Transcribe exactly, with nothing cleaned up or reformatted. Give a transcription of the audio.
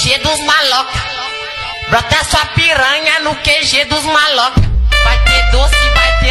G dos maloca. Brota sua piranha no Q G dos maloca. Vai ter doce, vai ter